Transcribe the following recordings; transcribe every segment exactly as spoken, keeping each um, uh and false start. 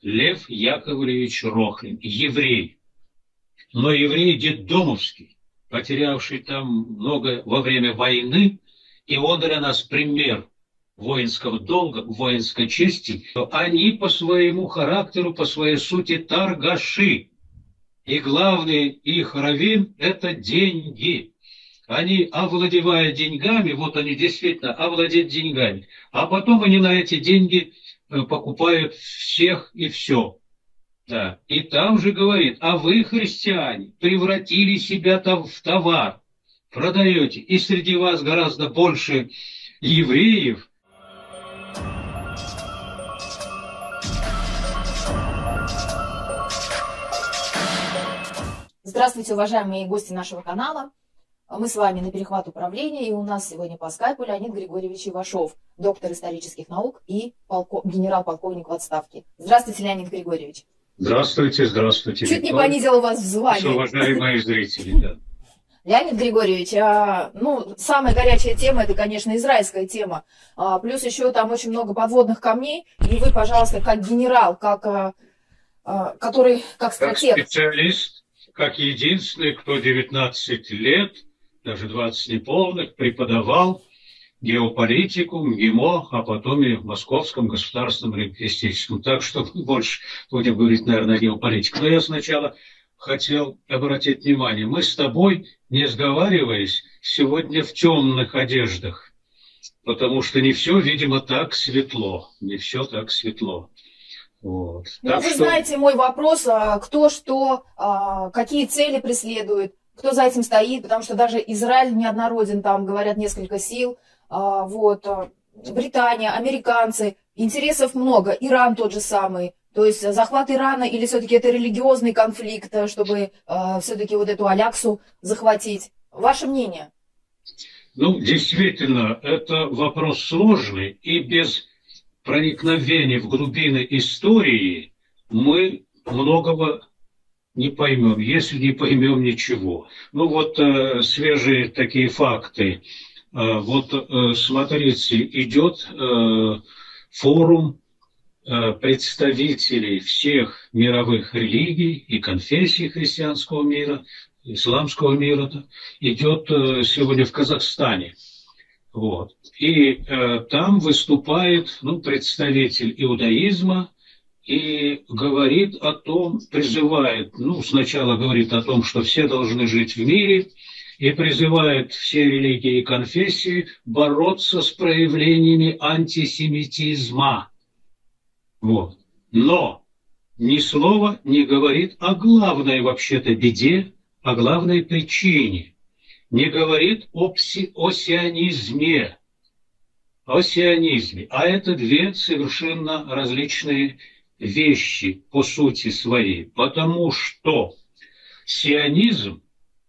Лев Яковлевич Рохлин, еврей, но еврей детдомовский, потерявший там много во время войны, и он для нас пример воинского долга, воинской чести. Они по своему характеру, по своей сути торгаши. И главный их раввин – это деньги. Они, овладевая деньгами, вот они действительно овладеют деньгами, а потом они на эти деньги покупают всех и все. Да. И там же говорит, а вы, христиане, превратили себя там в товар, продаете, и среди вас гораздо больше евреев. Здравствуйте, уважаемые гости нашего канала. Мы с вами на перехват управления, и у нас сегодня по скайпу Леонид Григорьевич Ивашов, доктор исторических наук и полко... генерал-полковник в отставке. Здравствуйте, Леонид Григорьевич. Здравствуйте, здравствуйте. Чуть не понизила вас в звании. Уважаемые зрители, да. Леонид Григорьевич, а, ну, самая горячая тема, это, конечно, израильская тема. А, плюс еще там очень много подводных камней. И вы, пожалуйста, как генерал, как, а, а, который, как стратег. Как специалист, как единственный, кто девятнадцать лет, даже двадцать неполных, преподавал геополитику, МГИМО, а потом и в Московском государственном лингвистическом. Так что больше будем говорить, наверное, о геополитике. Но я сначала хотел обратить внимание. Мы с тобой, не сговариваясь, сегодня в темных одеждах, потому что не все, видимо, так светло. Не все так светло. Вот. Ну, так вы что... знаете мой вопрос, кто что, какие цели преследует, кто за этим стоит, потому что даже Израиль неоднороден, там говорят несколько сил, вот, Британия, американцы, интересов много, Иран тот же самый, то есть захват Ирана или все-таки это религиозный конфликт, чтобы все-таки вот эту Аляксу захватить. Ваше мнение? Ну, действительно, это вопрос сложный, и без проникновения в глубины истории мы многого не поймем, если не поймем ничего. Ну вот э, свежие такие факты. Э, вот э, смотрите, идет э, форум э, представителей всех мировых религий и конфессий христианского мира, исламского мира. Да, идет э, сегодня в Казахстане. Вот. И э, там выступает ну, представитель иудаизма, и говорит о том, призывает, ну, сначала говорит о том, что все должны жить в мире, и призывает все религии и конфессии бороться с проявлениями антисемитизма. Вот. Но ни слова не говорит о главной вообще-то беде, о главной причине. Не говорит о, пси, о сионизме. О сионизме. А это две совершенно различные вещи по сути своей, потому что сионизм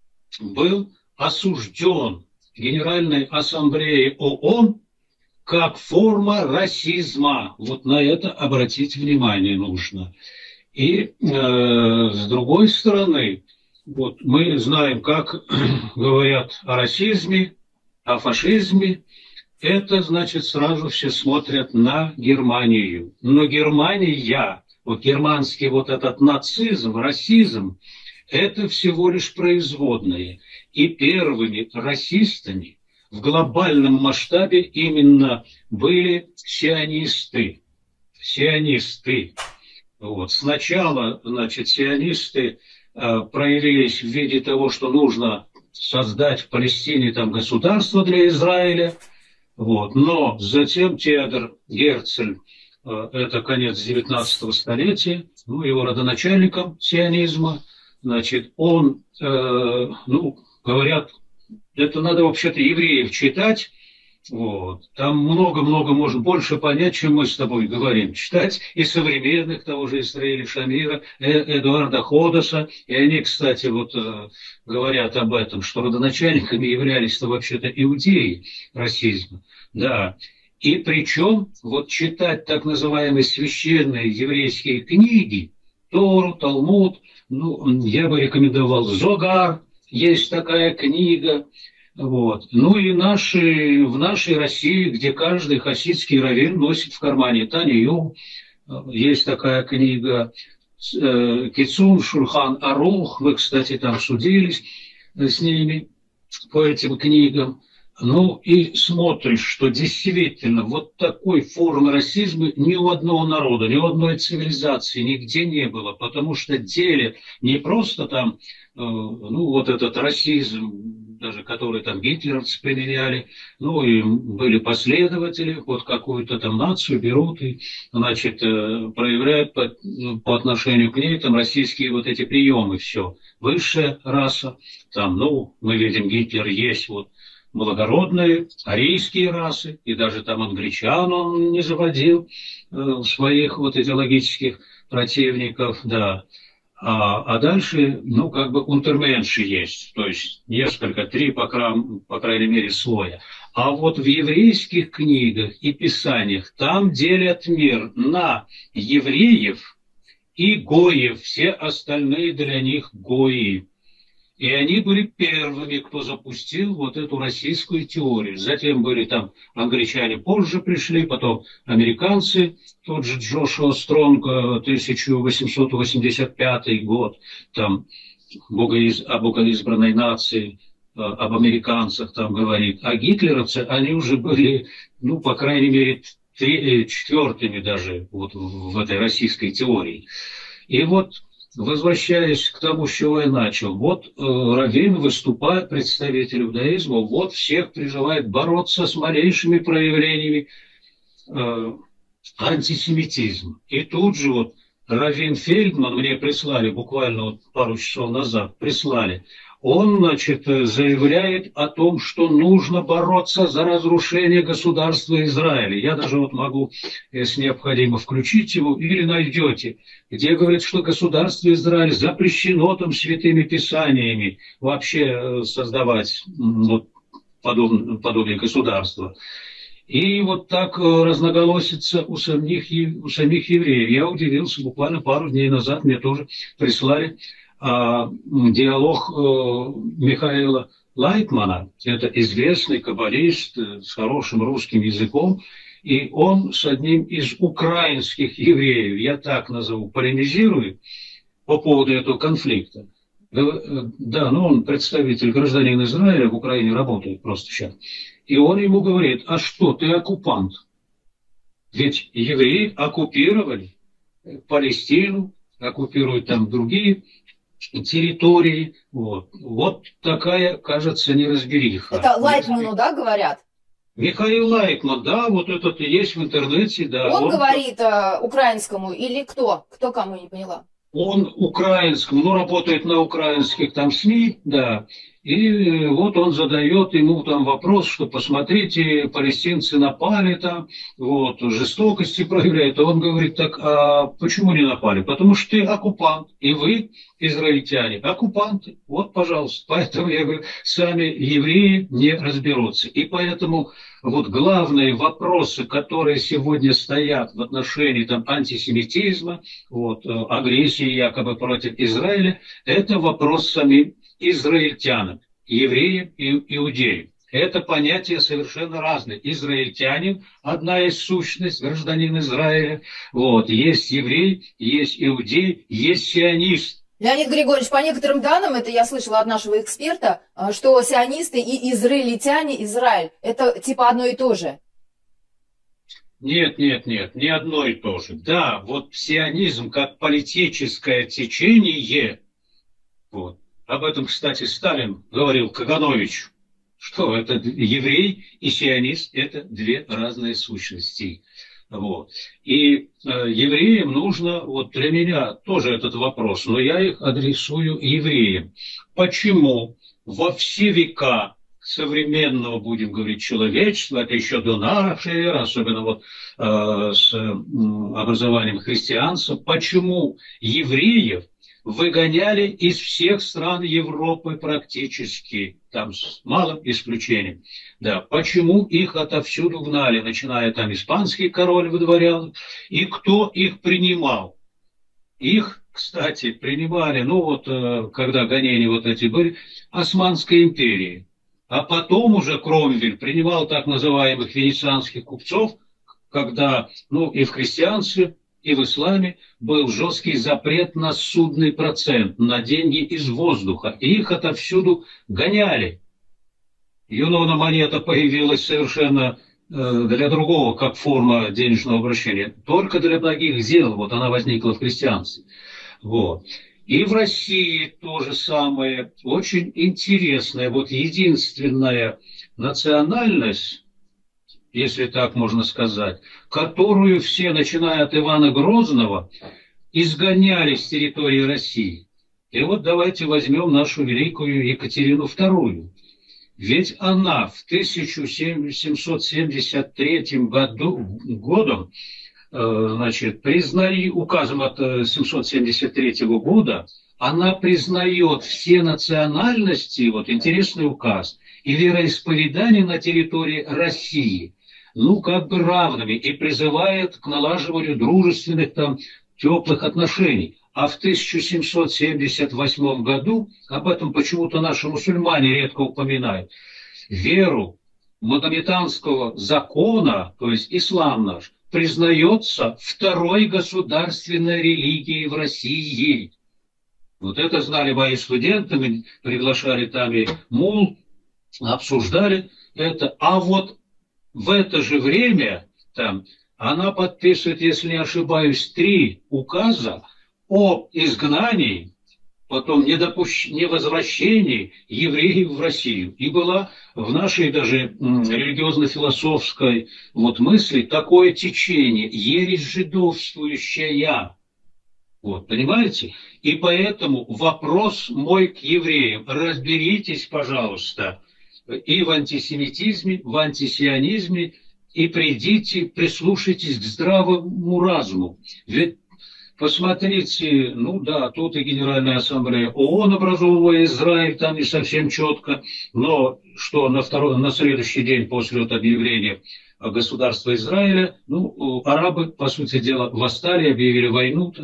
был осужден Генеральной Ассамблеей ООН как форма расизма. Вот на это обратить внимание нужно. И э, с другой стороны, вот мы знаем, как говорят о расизме, о фашизме. Это, значит, сразу все смотрят на Германию. Но Германия, вот германский вот этот нацизм, расизм, это всего лишь производные. И первыми расистами в глобальном масштабе именно были сионисты. Сионисты. Вот. Сначала, значит, сионисты э, проявились в виде того, что нужно создать в Палестине там государство для Израиля. Вот. Но затем Теодор Герцль, э, это конец девятнадцатого столетия, ну, его родоначальником сионизма, значит, он, э, ну, говорят, это надо вообще-то евреев читать, вот. Там много-много можно больше понять, чем мы с тобой говорим. Читать и современных того же Исраиля Шамира, э, Эдуарда Ходоса, и они, кстати, вот э, говорят об этом, что родоначальниками являлись-то вообще-то иудеи расизма. Да. И причем вот читать так называемые священные еврейские книги, Тору, Талмуд, ну, я бы рекомендовал Зогар, есть такая книга. Вот. Ну и наши, в нашей России, где каждый хасидский раввин носит в кармане Танию, есть такая книга Кицун Шульхан Арух, вы, кстати, там судились с ними по этим книгам. Ну и смотришь, что действительно вот такой формы расизма ни у одного народа, ни у одной цивилизации нигде не было, потому что делят не просто там, ну вот этот расизм, даже который там гитлеровцы применяли, ну и были последователи, вот какую-то там нацию берут и, значит, проявляют по, по отношению к ней там российские вот эти приемы, все. Высшая раса, там, ну, мы видим, Гитлер есть вот благородные арийские расы, и даже там англичан он не заводил э, своих вот идеологических противников, да. А, а дальше, ну, как бы унтерменши есть, то есть несколько, три, по, крам, по крайней мере, слоя. А вот в еврейских книгах и писаниях там делят мир на евреев и гоев, все остальные для них гои. И они были первыми, кто запустил вот эту российскую теорию. Затем были там англичане, позже пришли, потом американцы, тот же Джошуа Стронг, тысяча восемьсот восемьдесят пятый год, там богоиз... о богоизбранной нации, об американцах там говорит. А гитлеровцы, они уже были, ну, по крайней мере, три... четвертыми даже вот в этой российской теории. И вот, возвращаясь к тому, с чего я начал, вот э, Равин, выступая представитель иудаизма, вот всех призывает бороться с малейшими проявлениями э, антисемитизма. И тут же вот Равин Фельдман мне прислали, буквально вот пару часов назад прислали, он, значит, заявляет о том, что нужно бороться за разрушение государства Израиля. Я даже вот могу, если необходимо, включить его, или найдете, где говорит, что государство Израиль запрещено там святыми писаниями вообще создавать вот, подобное, подобное государство. И вот так разноголосится у самих, у самих евреев. Я удивился, буквально пару дней назад мне тоже прислали а, диалог а, Михаила Лайтмана. Это известный каббалист с хорошим русским языком. И он с одним из украинских евреев, я так назову, полемизирует по поводу этого конфликта. Да, ну он представитель, гражданин Израиля, в Украине работает просто сейчас. И он ему говорит, а что, ты оккупант? Ведь евреи оккупировали Палестину, оккупируют там другие территории. Вот, вот такая, кажется, неразбериха. Это Лайтману, да, говорят? Михаил Лайтман, да, вот этот и есть в интернете, да. Он, он говорит э, украинскому или кто? Кто кому, не поняла? Он украинскому, ну, работает на украинских там СМИ, да. И вот он задает ему там вопрос, что посмотрите, палестинцы напали там, вот, жестокости проявляют. А он говорит, так, а почему не напали? Потому что ты оккупант, и вы, израильтяне, оккупанты. Вот, пожалуйста. Поэтому, я говорю, сами евреи не разберутся. И поэтому вот главные вопросы, которые сегодня стоят в отношении там антисемитизма, вот, агрессии якобы против Израиля, это вопрос самим израильтянам, евреям и иудеям. Это понятия совершенно разные. Израильтянин – одна из сущность, гражданин Израиля. Вот. Есть еврей, есть иудей, есть сионист. Леонид Григорьевич, по некоторым данным, это я слышала от нашего эксперта, что сионисты и израильтяне, Израиль – это типа одно и то же. Нет, нет, нет, не одно и то же. Да, вот сионизм как политическое течение, вот. Об этом, кстати, Сталин говорил Кагановичу, что это еврей и сионист – это две разные сущности. Вот. И э, евреям нужно, вот для меня тоже этот вопрос, но я их адресую евреям. Почему во все века современного, будем говорить, человечества, это еще до нашей эры, особенно вот э, с э, образованием христианства, почему евреев выгоняли из всех стран Европы практически, там с малым исключением. Да, почему их отовсюду гнали, начиная там испанский король выдворял, и кто их принимал? Их, кстати, принимали, ну вот, когда гонения вот эти были, Османской империи. А потом уже Кромвель принимал так называемых венецианских купцов, когда, ну, и в христианстве и в исламе был жесткий запрет на судный процент, на деньги из воздуха. И их отовсюду гоняли. Юнона монета появилась совершенно э, для другого, как форма денежного обращения. Только для благих дел. Вот она возникла в христианстве. Вот. И в России то же самое. Очень интересная, вот единственная национальность, если так можно сказать, которую все, начиная от Ивана Грозного, изгоняли с территории России. И вот давайте возьмем нашу великую Екатерину вторую. Ведь она в тысяча семьсот семьдесят третьем году, годом, значит, признали, указом от семьсот семьдесят третьего года, она признает все национальности, вот интересный указ, и вероисповедания на территории России, ну, как бы равными, и призывает к налаживанию дружественных, там, теплых отношений. А в тысяча семьсот семьдесят восьмом году, об этом почему-то наши мусульмане редко упоминают, веру магометанского закона, то есть ислам наш, признается второй государственной религией в России. Вот это знали мои студенты, мы приглашали там и мул, обсуждали это. А вот в это же время там она подписывает, если не ошибаюсь, три указа о изгнании, потом недопущ... невозвращении евреев в Россию. И была в нашей даже религиозно-философской вот мысли такое течение, ересь жидовствующая. Вот, понимаете? И поэтому вопрос мой к евреям. Разберитесь, пожалуйста, и в антисемитизме, в антисионизме, и придите, прислушайтесь к здравому разуму. Ведь посмотрите, ну да, тут и Генеральная Ассамблея ООН образовывая Израиль, там не совсем четко, но что на, второй, на следующий день после вот объявления государства Израиля, ну, арабы, по сути дела, восстали, объявили войну,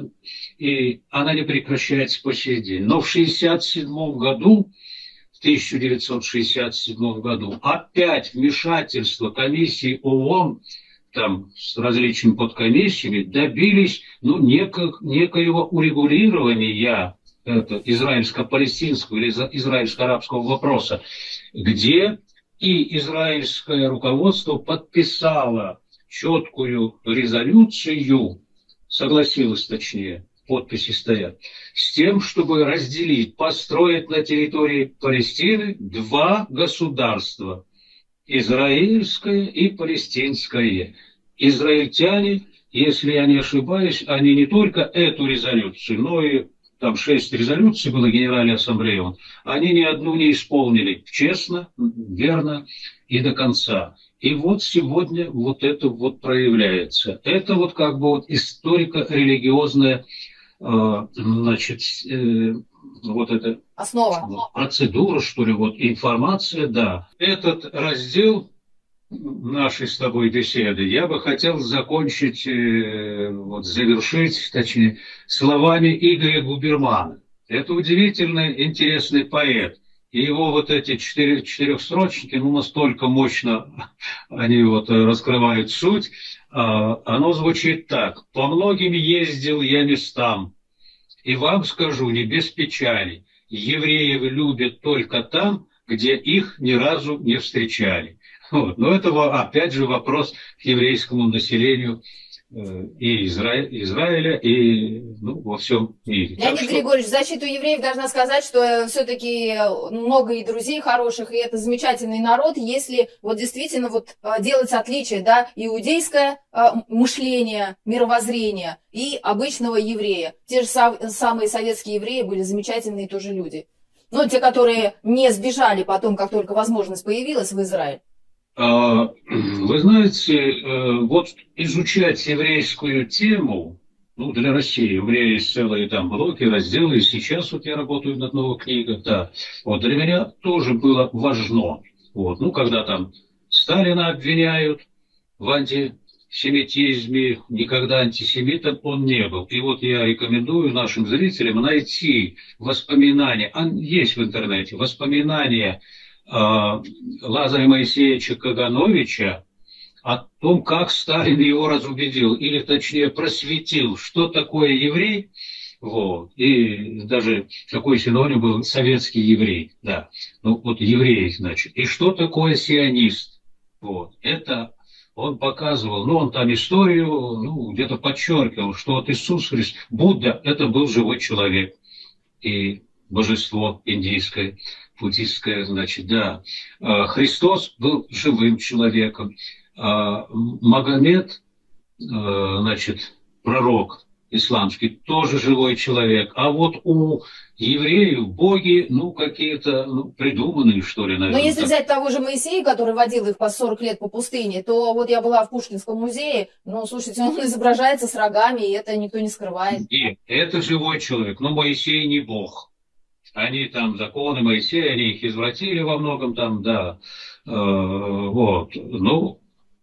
и она не прекращается по сей день. Но в шестьдесят седьмом году, в тысяча девятьсот шестьдесят седьмом году, опять вмешательство комиссии ООН, там, с различными подкомиссиями, добились, ну, неко, некоего урегулирования это, израильско-палестинского или израильско-арабского вопроса, где и израильское руководство подписало четкую резолюцию, согласилось точнее, подписи стоят, с тем, чтобы разделить, построить на территории Палестины два государства. Израильское и палестинское. Израильтяне, если я не ошибаюсь, они не только эту резолюцию, но и там шесть резолюций было Генеральной Ассамблеи, они ни одну не исполнили честно, верно и до конца. И вот сегодня вот это вот проявляется. Это вот как бы вот историко-религиозная э, значит, э, вот эта основа. Процедура, что ли, вот информация, да. Этот раздел нашей с тобой беседы я бы хотел закончить, э, вот завершить, точнее, словами Игоря Губермана. Это удивительный, интересный поэт. И его вот эти четыре, четырехстрочники, ну, настолько мощно они вот раскрывают суть. А, оно звучит так. «По многим ездил я местам, и вам скажу не без печали, евреев любят только там, где их ни разу не встречали». Вот. Но это, опять же, вопрос к еврейскому населению и Изра... Израиля, и ну, во всем мире. Леонид что... Григорьевич, в защиту евреев должна сказать, что все-таки много и друзей хороших, и это замечательный народ, если вот действительно вот делать отличие, да, иудейское мышление, мировоззрение и обычного еврея. Те же самые советские евреи были замечательные тоже люди. Но те, которые не сбежали потом, как только возможность появилась в Израиль. Вы знаете, вот изучать еврейскую тему, ну, для России, у меня есть целые там блоки, разделы, и сейчас вот я работаю над новой книгой, да, вот для меня тоже было важно, вот, ну, когда там Сталина обвиняют в антисемитизме, никогда антисемитом он не был, и вот я рекомендую нашим зрителям найти воспоминания, есть в интернете, воспоминания Лазаря Моисеевича Кагановича о том, как Сталин его разубедил, или точнее просветил, что такое еврей, вот, и даже какой синоним был советский еврей, да, ну вот еврей, значит, и что такое сионист, вот, это он показывал, ну он там историю, ну где-то подчеркивал, что вот Иисус Христос, Будда, это был живой человек, и божество индийское, буддистское, значит, да, Христос был живым человеком, Магомед, значит, пророк исламский, тоже живой человек. А вот у евреев боги, ну, какие-то ну, придуманные, что ли, наверное. Но если взять того же Моисея, который водил их по сорок лет по пустыне, то вот я была в Пушкинском музее, ну, слушайте, он изображается с рогами, и это никто не скрывает. Нет, это живой человек, но Моисей не бог. Они там, законы Моисея, они их извратили во многом там, да, э, вот, ну,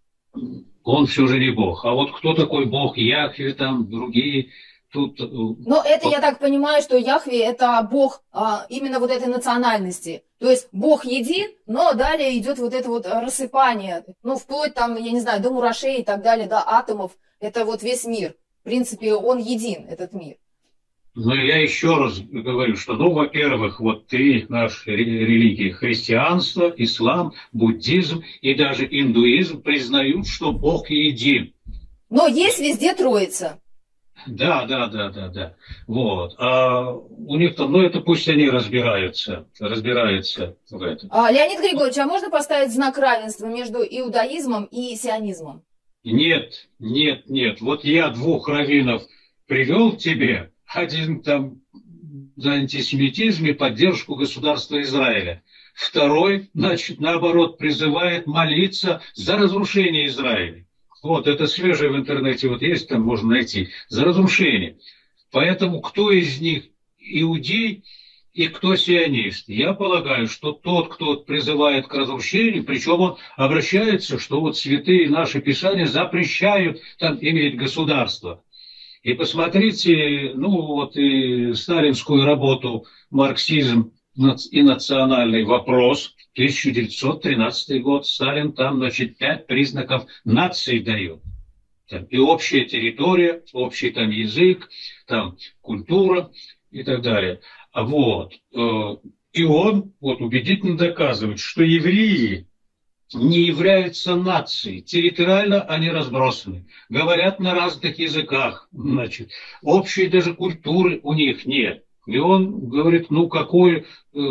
он все же не бог. А вот кто такой бог Яхве, там, другие, тут... Но это, я так понимаю, что Яхве это бог а, именно вот этой национальности. То есть бог един, но далее идет вот это вот рассыпание, ну, вплоть там, я не знаю, до мурашей и так далее, до атомов, это вот весь мир. В принципе, он един, этот мир. Но я еще раз говорю, что, ну, во-первых, вот три наши религии, христианство, ислам, буддизм и даже индуизм признают, что Бог един. Но есть везде Троица. Да, да, да, да, да. Вот. А у них там, ну, это пусть они разбираются, разбираются в этом. А, Леонид Григорьевич, а можно поставить знак равенства между иудаизмом и сионизмом? Нет, нет, нет. Вот я двух раввинов привел тебе. Один там за антисемитизм и поддержку государства Израиля. Второй, значит, наоборот, призывает молиться за разрушение Израиля. Вот, это свежее в интернете, вот есть, там можно найти. За разрушение. Поэтому кто из них иудей и кто сионист? Я полагаю, что тот, кто призывает к разрушению, причем он обращается, что вот святые наши писания запрещают там иметь государство. И посмотрите, ну вот и сталинскую работу «Марксизм и национальный вопрос», тысяча девятьсот тринадцатый год, Сталин там, значит, пять признаков нации дает. Там и общая территория, общий там язык, там культура и так далее. А вот, и он вот убедительно доказывает, что евреи не являются нацией. Территориально они разбросаны. Говорят на разных языках. Значит, общей даже культуры у них нет. И он говорит, ну какое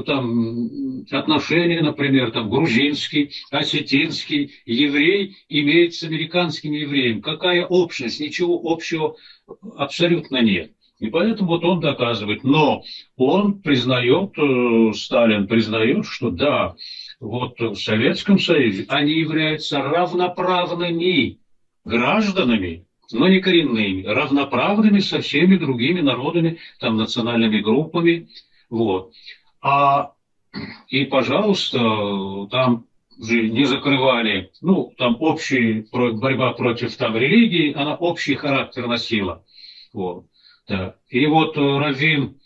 там отношение, например, там грузинский, осетинский еврей имеет с американским евреем. Какая общность? Ничего общего абсолютно нет. И поэтому вот он доказывает. Но он признает, Сталин признает, что да, вот в Советском Союзе они являются равноправными гражданами, но не коренными, равноправными со всеми другими народами, там, национальными группами. Вот. А, и, пожалуйста, там же не закрывали, ну, там общая борьба против там религии, она общий характер носила. Вот. Да. И вот раввин,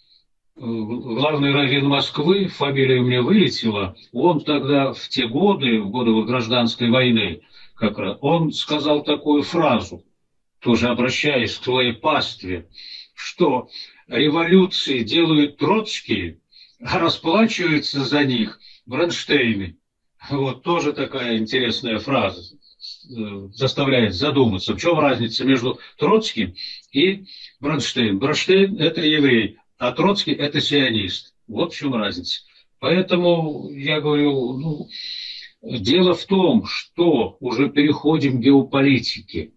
главный раввин Москвы, фамилия у меня вылетела, он тогда в те годы, в годы гражданской войны, как раз, он сказал такую фразу, тоже обращаясь к своей пастве, что революции делают Троцкие, а расплачиваются за них Бронштейны. Вот тоже такая интересная фраза, заставляет задуматься, в чем разница между Троцким и Бронштейн. Бронштейн – это еврей, а Троцкий – это сионист. Вот в чем разница. Поэтому я говорю, ну, дело в том, что уже переходим к геополитике.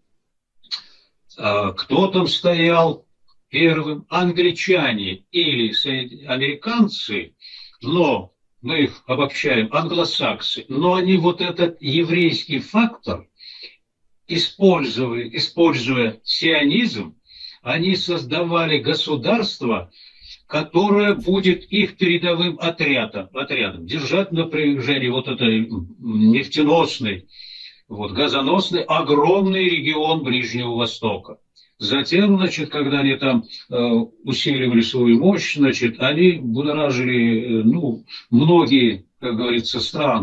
Кто там стоял первым? Англичане или американцы, но мы их обобщаем, англосаксы, но они вот этот еврейский фактор, используя, используя сионизм, они создавали государство, которое будет их передовым отрядом, отрядом держать на напряжении вот этой нефтеносной, вот, газоносный, огромный регион Ближнего Востока. Затем, значит, когда они там э, усиливали свою мощь, значит, они будоражили, э, ну, многие, как говорится, страны.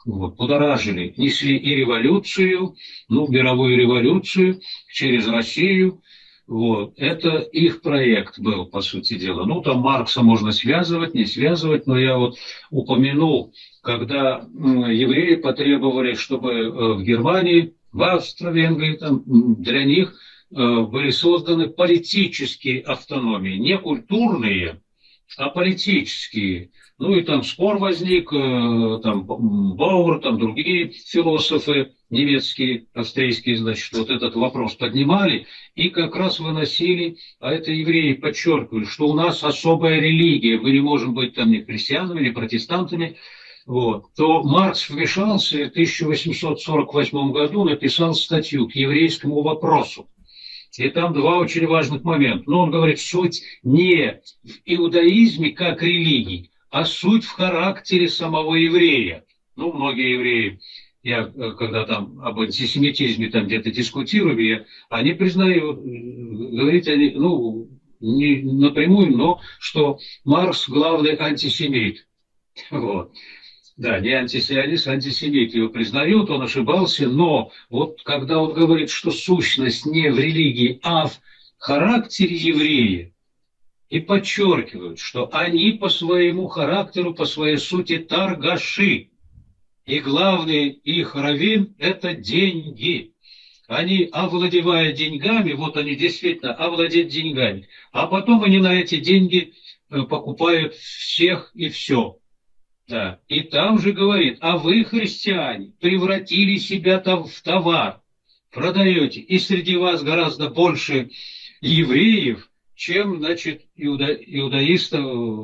вот, будоражили, несли и революцию, ну, мировую революцию через Россию. Вот. Это их проект был, по сути дела. Ну, там Маркса можно связывать, не связывать, но я вот упомянул, когда евреи потребовали, чтобы в Германии, в Австро-Венгрии, там, для них были созданы политические автономии, не культурные, а политические. Ну и там спор возник, там Бауэр, там другие философы немецкие, австрийские, значит, вот этот вопрос поднимали и как раз выносили, а это евреи подчеркивали, что у нас особая религия, мы не можем быть там ни христианами, ни протестантами, вот. То Маркс вмешался и в тысяча восемьсот сорок восьмом году написал статью к еврейскому вопросу. И там два очень важных момента. Но он говорит, суть не в иудаизме как религии, а суть в характере самого еврея. Ну, многие евреи, я когда там об антисемитизме там где-то дискутирую, я, они признают, говорить они, ну, не напрямую, но что Маркс главный антисемит. Вот. Да, не антисионист, а антисемит его признают, он ошибался, но вот когда он говорит, что сущность не в религии, а в характере еврея, и подчеркивают, что они по своему характеру, по своей сути торгаши, и главный их раввин – это деньги. Они, овладевая деньгами, вот они действительно овладеют деньгами, а потом они на эти деньги покупают всех и все. Да. И там же говорит, а вы, христиане, превратили себя там в товар, продаете, и среди вас гораздо больше евреев, чем, значит, иуда, иудаистов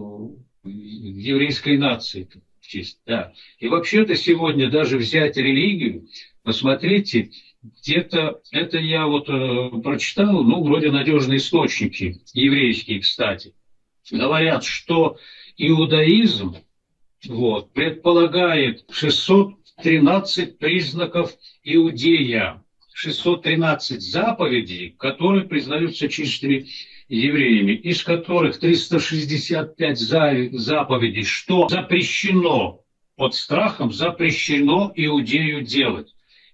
еврейской нации. Да. И вообще-то сегодня даже взять религию, посмотрите, где-то, это я вот э, прочитал, ну, вроде надежные источники, еврейские, кстати, говорят, что иудаизм, вот, предполагает шестьсот тринадцать признаков иудея, шестьсот тринадцать заповедей, которые признаются чистыми евреями, из которых триста шестьдесят пять заповедей, что запрещено, под страхом запрещено иудею делать,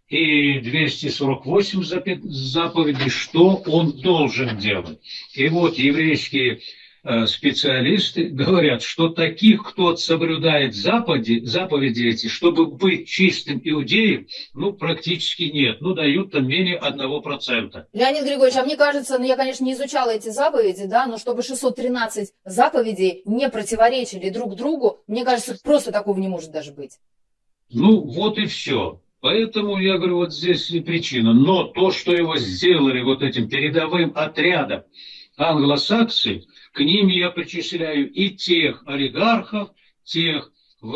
и двести сорок восемь заповедей, что он должен делать. И вот еврейские специалисты говорят, что таких, кто соблюдает заповеди, заповеди эти, чтобы быть чистым иудеем, ну, практически нет. Ну, дают там менее одного процента. Леонид Григорьевич, а мне кажется, ну, я, конечно, не изучала эти заповеди, да, но чтобы шестьсот тринадцать заповедей не противоречили друг другу, мне кажется, просто такого не может даже быть. Ну, вот и все. Поэтому, я говорю, вот здесь и причина. Но то, что его сделали вот этим передовым отрядом англосаксы, к ним я причисляю и тех олигархов, тех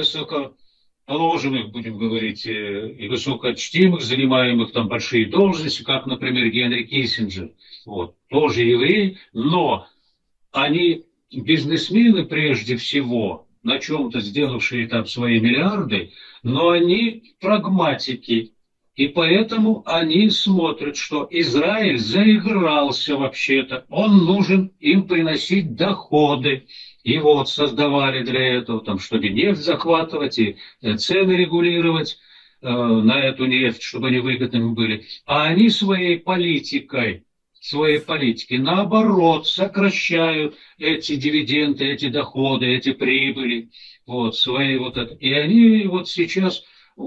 высокоположенных, будем говорить, и высокочтимых, занимаемых там большие должности, как, например, Генри Киссинджер, вот, тоже евреи, но они бизнесмены прежде всего, на чем-то сделавшие там свои миллиарды, но они прагматики. И поэтому они смотрят, что Израиль заигрался вообще-то. Он нужен им приносить доходы. И вот создавали для этого, там, чтобы нефть захватывать и цены регулировать э, на эту нефть, чтобы они выгодными были. А они своей политикой, своей политикой, наоборот, сокращают эти дивиденды, эти доходы, эти прибыли. Вот, свои вот это. И они вот сейчас...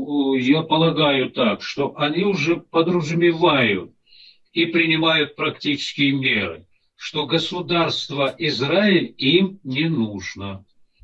Я полагаю так, что они уже подразумевают и принимают практические меры, что государство Израиль им не нужно.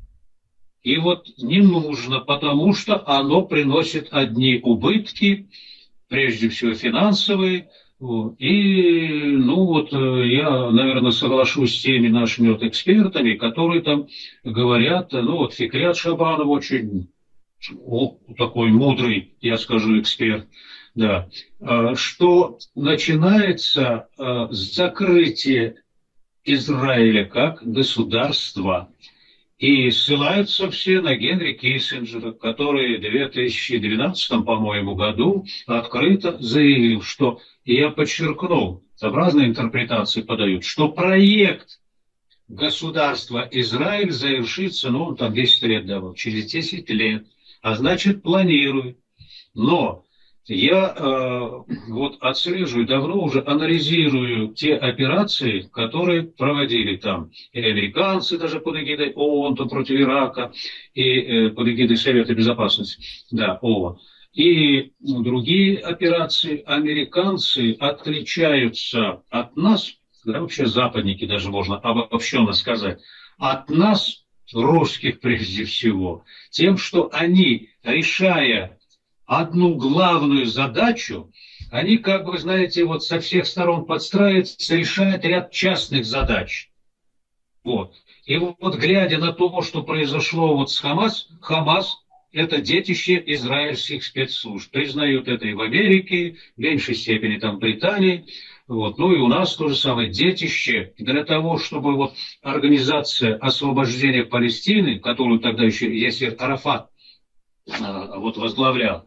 И вот не нужно, потому что оно приносит одни убытки, прежде всего финансовые. И, ну вот, я, наверное, соглашусь с теми нашими вот экспертами, которые там говорят, ну вот Фикрят Шабанов очень... О, такой мудрый, я скажу, эксперт, да, что начинается с закрытия Израиля как государства. И ссылаются все на Генри Киссинджера, который в две тысячи двенадцатом, по-моему, году открыто заявил, что, и я подчеркнул, там разные интерпретации подают, что проект государства Израиль завершится, ну, там десять лет давал, через десять лет. а значит планирует. Но я э, вот отслеживаю, давно уже анализирую те операции, которые проводили там и американцы, даже под эгидой ООН, то против Ирака, и э, под эгидой Совета Безопасности, да, ООН. И другие операции. Американцы отличаются от нас, да, вообще западники даже можно обобщенно сказать, от нас, русских прежде всего, тем, что они, решая одну главную задачу, они, как вы знаете, вот со всех сторон подстраиваются, решают ряд частных задач. Вот. И вот, вот глядя на то, что произошло вот с Хамас, Хамас – это детище израильских спецслужб. Признают это и в Америке, в меньшей степени там в Британии. Вот. Ну и у нас то же самое детище. Для того, чтобы вот организация освобождения Палестины, которую тогда еще Ясир Арафат а, вот возглавлял,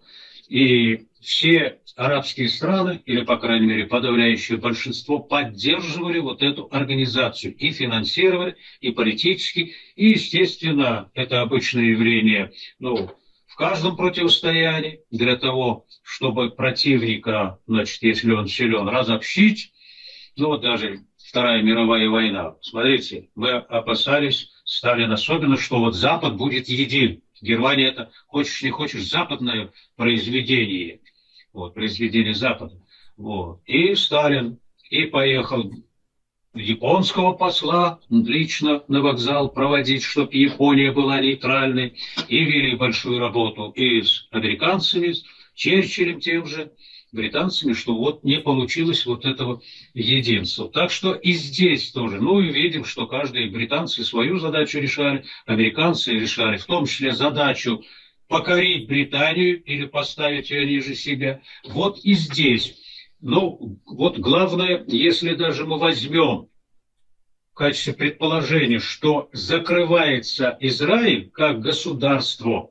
и все арабские страны, или, по крайней мере, подавляющее большинство, поддерживали вот эту организацию и финансировали, и политически, и, естественно, это обычное явление, ну, в каждом противостоянии, для того, чтобы противника, значит, если он силен, разобщить. Ну, вот даже Вторая мировая война. Смотрите, мы опасались, Сталин особенно, что вот Запад будет един. Германия — это, хочешь не хочешь, западное произведение, вот, произведение Запада. Вот. И Сталин и поехал японского посла лично на вокзал проводить, чтобы Япония была нейтральной, и вели большую работу и с американцами, с Черчиллем тем же, британцами, что вот не получилось вот этого единства. Так что и здесь тоже. Ну и видим, что каждые британцы свою задачу решали, американцы решали в том числе задачу покорить Британию или поставить ее ниже себя. Вот и здесь. Ну, вот главное, если даже мы возьмем в качестве предположения, что закрывается Израиль как государство,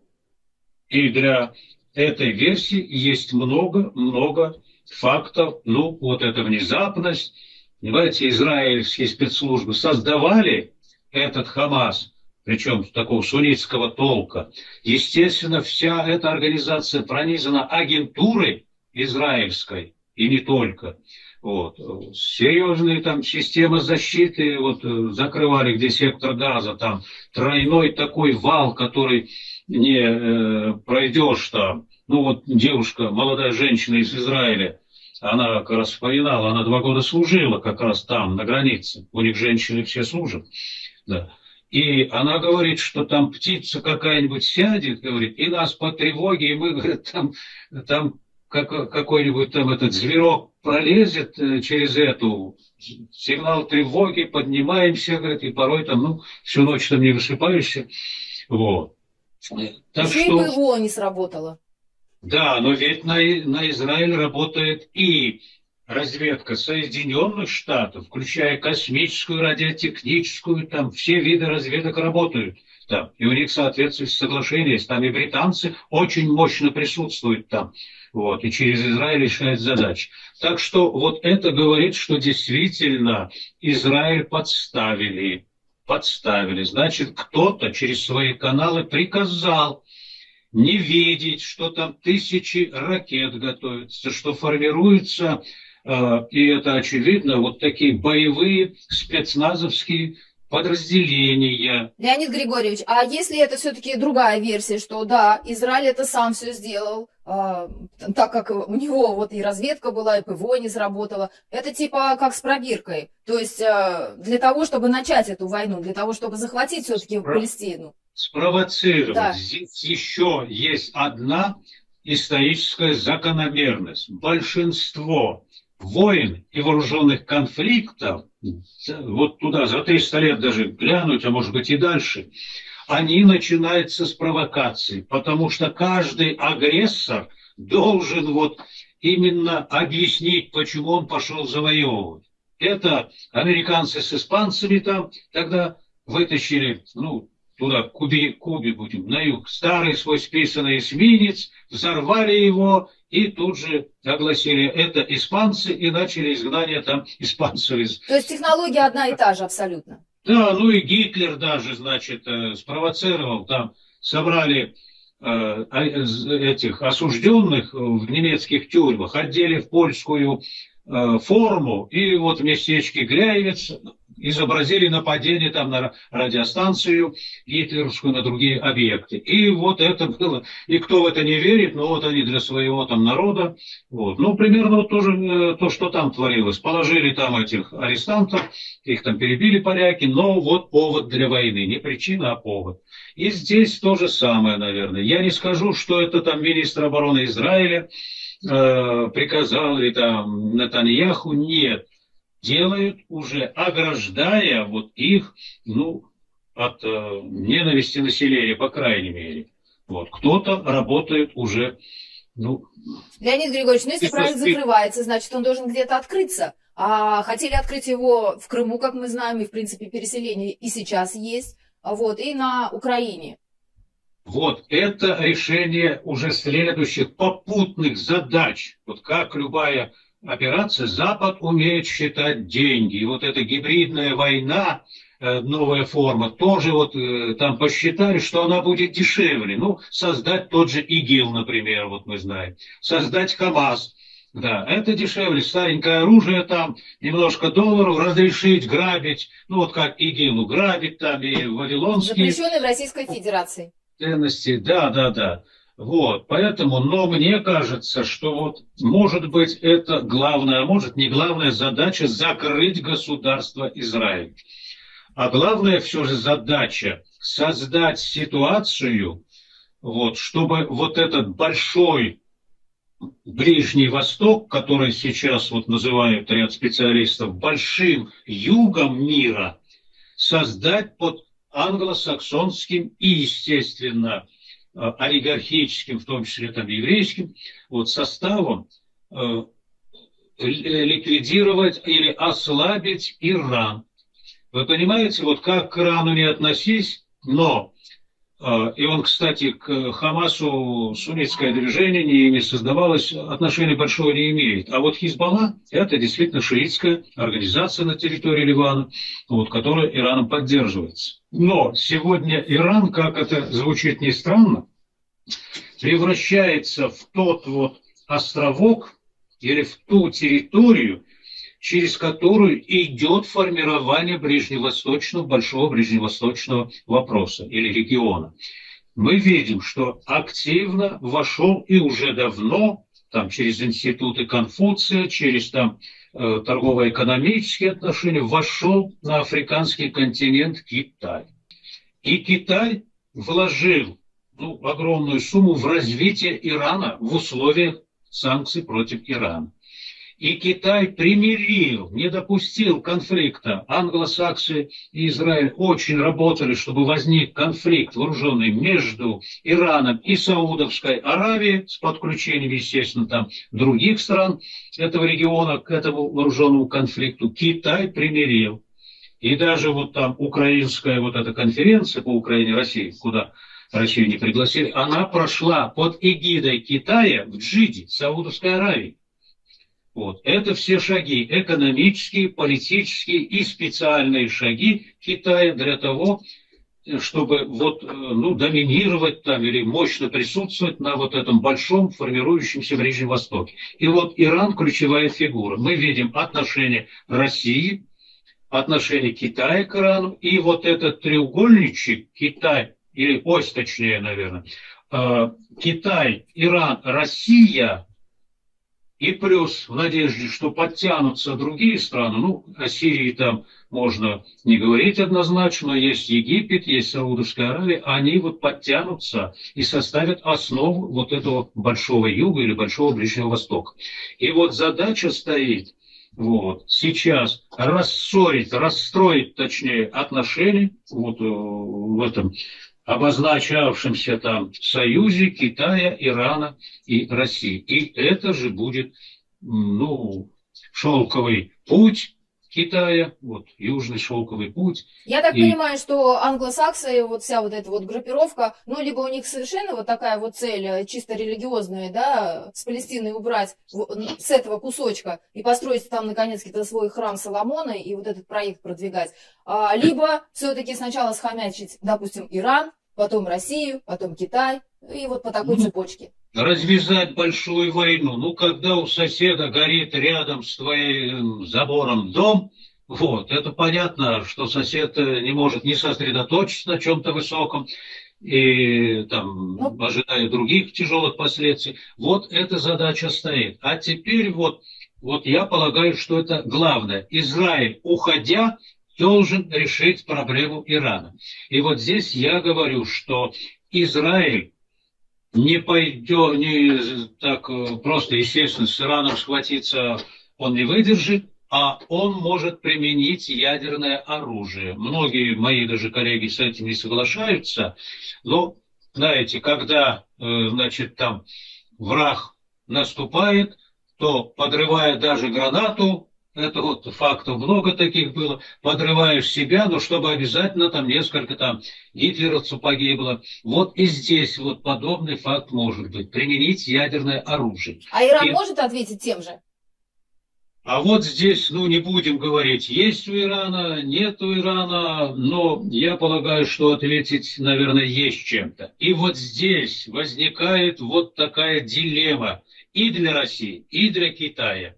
и для этой версии есть много-много фактов. Ну, вот эта внезапность. Понимаете, израильские спецслужбы создавали этот Хамас, причем такого суннитского толка. Естественно, вся эта организация пронизана агентурой израильской, и не только. Вот. Серьезные там системы защиты, вот, закрывали, где сектор газа, там тройной такой вал, который не э, пройдешь там. Ну вот девушка, молодая женщина из Израиля, она как раз вспоминала, она два года служила как раз там, на границе. У них женщины все служат. Да. И она говорит, что там птица какая-нибудь сядет, говорит, и нас по тревоге, и мы, говорит, там, там как, какой-нибудь там этот зверок пролезет через эту сигнал тревоги, поднимаемся, говорит, и порой там, ну, всю ночь там не высыпаешься. Вот. Так Еще что, и ПВО не сработало. Да, но ведь на, на Израиль работает и разведка Соединенных Штатов, включая космическую, радиотехническую, там все виды разведок работают там. И у них соответствующее соглашение, там и британцы очень мощно присутствуют там. Вот, и через Израиль решают задачи. Так что вот это говорит, что действительно Израиль подставили. Подставили. Значит, кто-то через свои каналы приказал не видеть, что там тысячи ракет готовятся, что формируются, э, и это очевидно, вот такие боевые спецназовские подразделения. Леонид Григорьевич, а если это все-таки другая версия, что да, Израиль это сам все сделал, э, так как у него вот и разведка была, и ПВО не сработало, это типа как с пробиркой, то есть э, для того, чтобы начать эту войну, для того, чтобы захватить все-таки Про... Палестину. Спровоцировать. Да. Здесь еще есть одна историческая закономерность. Большинство войн и вооруженных конфликтов, вот туда за триста лет даже глянуть, а может быть и дальше, они начинаются с провокаций, потому что каждый агрессор должен вот именно объяснить, почему он пошел завоевывать. Это американцы с испанцами там тогда вытащили, ну, туда, к Кубе, Кубе будем, на юг, старый свой списанный эсминец, взорвали его и тут же огласили это испанцы и начали изгнание там испанцев из... То есть технология одна и та же абсолютно? Да, ну и Гитлер даже, значит, спровоцировал, там собрали этих осужденных в немецких тюрьмах одели в польскую форму, и вот в местечке Гляевец изобразили нападение там на радиостанцию гитлеровскую, на другие объекты. И вот это было. И кто в это не верит, но вот они для своего там народа. Вот. Ну, примерно вот тоже то, что там творилось. Положили там этих арестантов, их там перебили поляки, но вот повод для войны. Не причина, а повод. И здесь то же самое, наверное. Я не скажу, что это там министр обороны Израиля э, приказал, или там Нетаньяху. Нет. Делают уже, ограждая вот их, ну, от э, ненависти населения, по крайней мере. Вот. Кто-то работает уже, ну... Леонид Григорьевич, ну если проект закрывается, значит, он должен где-то открыться. А хотели открыть его в Крыму, как мы знаем, и, в принципе, переселение и сейчас есть, вот, и на Украине. Вот, это решение уже следующих попутных задач. Вот как любая... операция, Запад умеет считать деньги. И вот эта гибридная война, новая форма, тоже вот там посчитали, что она будет дешевле. Ну, создать тот же ИГИЛ, например, вот мы знаем. Создать ХАМАС. Да, это дешевле. Старенькое оружие там, немножко долларов, разрешить грабить. Ну, вот как ИГИЛу грабить там и вавилонские... Запрещенные в Российской Федерации. Ценности, да, да, да. Вот, поэтому, но мне кажется, что вот, может быть, это главная, а может не главная задача закрыть государство Израиль. А главная все же задача создать ситуацию, вот, чтобы вот этот большой Ближний Восток, который сейчас вот называют ряд специалистов большим югом мира, создать под англосаксонским и, естественно, олигархическим, в том числе там еврейским, вот составом э, ликвидировать или ослабить Иран. Вы понимаете, вот как к Ирану не относись, но, э, и он, кстати, к Хамасу суннитское движение не, не создавалось, отношения большого не имеет. А вот Хизбалла – это действительно шиитская организация на территории Ливана, вот, которая Ираном поддерживается. Но сегодня Иран, как это звучит не странно, превращается в тот вот островок или в ту территорию, через которую идет формирование ближневосточного, большого ближневосточного вопроса или региона. Мы видим, что активно вошел и уже давно, там, через институты Конфуция, через там, э, торгово-экономические отношения, вошел на африканский континент Китай. И Китай вложил ну, огромную сумму в развитие Ирана в условиях санкций против Ирана. И Китай примирил, не допустил конфликта. Англосаксы и Израиль очень работали, чтобы возник конфликт вооруженный между Ираном и Саудовской Аравией с подключением, естественно, там других стран этого региона к этому вооруженному конфликту. Китай примирил. И даже вот там украинская вот эта конференция по Украине России, куда Россию не пригласили, она прошла под эгидой Китая в Джиде, Саудовской Аравии. Вот. Это все шаги, экономические, политические и специальные шаги Китая для того, чтобы вот, ну, доминировать там или мощно присутствовать на вот этом большом формирующемся Ближнем Востоке. И вот Иран ключевая фигура. Мы видим отношение России, отношение Китая к Ирану, и вот этот треугольничек Китай, или ось точнее, наверное, Китай, Иран, Россия, и плюс в надежде, что подтянутся другие страны, ну, о Сирии там можно не говорить однозначно, есть Египет, есть Саудовская Аравия, они вот подтянутся и составят основу вот этого большого юга или большого Ближнего Востока. И вот задача стоит вот сейчас рассорить, расстроить, точнее, отношения вот в этом обозначавшемся там союзе Китая, Ирана и России. И это же будет, ну, шелковый путь Китая, вот, южный шелковый путь. Я так и... понимаю, что англосаксы, вот вся вот эта вот группировка, ну, либо у них совершенно вот такая вот цель, чисто религиозная, да, с Палестины убрать с этого кусочка и построить там, наконец-то, свой храм Соломона и вот этот проект продвигать. Либо все-таки сначала схомячить, допустим, Иран, потом Россию, потом Китай, и вот по такой цепочке. Развязать большую войну. Ну, когда у соседа горит рядом с твоим забором дом, вот, это понятно, что сосед не может не сосредоточиться на чем-то высоком и там Ну, ожидая других тяжелых последствий. Вот эта задача стоит. А теперь вот, вот я полагаю, что это главное. Израиль, уходя, должен решить проблему Ирана. И вот здесь я говорю, что Израиль не пойдет, не так просто, естественно, с Ираном схватиться он не выдержит, а он может применить ядерное оружие. Многие мои даже коллеги с этим не соглашаются, но, знаете, когда, значит, там враг наступает, то, подрывая даже гранату, это вот фактов много таких было, подрываешь себя, но чтобы обязательно там несколько там гитлеровцев погибло. Вот и здесь вот подобный факт может быть. Применить ядерное оружие. А Иран И... может ответить тем же? А вот здесь, ну, не будем говорить, есть у Ирана, нет у Ирана, но я полагаю, что ответить, наверное, есть чем-то. И вот здесь возникает вот такая дилемма и для России, и для Китая.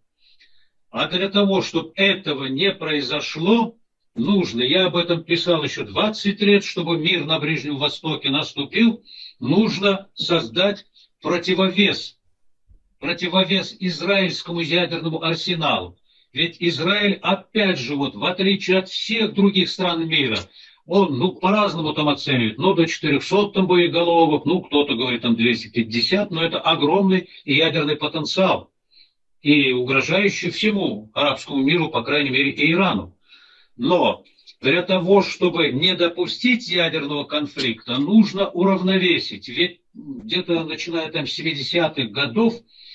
А для того, чтобы этого не произошло, нужно, я об этом писал еще двадцать лет, чтобы мир на Ближнем Востоке наступил, нужно создать противовес. Противовес израильскому ядерному арсеналу. Ведь Израиль, опять же, вот, в отличие от всех других стран мира, он, ну, по-разному там оценивает, ну, до четырехсот там боеголовок, ну, кто-то говорит там двести пятьдесят, но это огромный ядерный потенциал. И угрожающий всему арабскому миру, по крайней мере, и Ирану. Но для того, чтобы не допустить ядерного конфликта, нужно уравновесить. Ведь где-то начиная там с семидесятых годов,